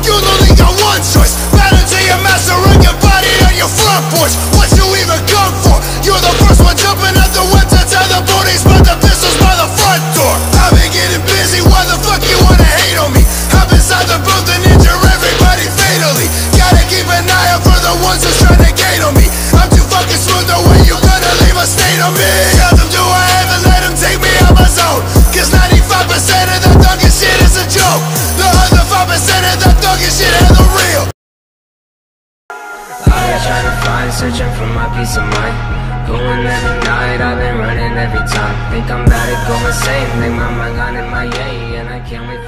You only got one choice, battle to your master and your body on your front porch. What you even come for? You're the first one jumping at the whip to tell the police, but the pistols by the front door. I've been getting busy, why the fuck you wanna hate on me? Hop inside the booth and injure everybody fatally. Gotta keep an eye out for the ones who's trying to gate on me. I'm too fucking smooth, the way you gonna leave a stain on me. Tell them do I ever let them take me out my zone, cause 95% of the thuggin' shit is a joke. The other 5% of the thuggin' shit is the real. I've been trying to find, searching for my peace of mind. Going every night, I've been running every time. Think I'm about to go insane, think my mind gone in my yay, and I can't wait for